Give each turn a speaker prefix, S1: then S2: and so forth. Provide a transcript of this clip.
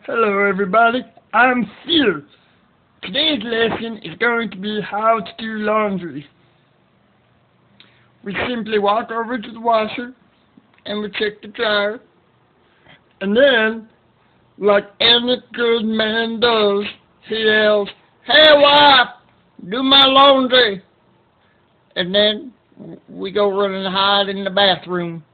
S1: Hello everybody, I'm Phil. Today's lesson is going to be how to do laundry. We simply walk over to the washer and we check the dryer. And then, like any good man does, he yells, "Hey wife, do my laundry!" And then we go run and hide in the bathroom.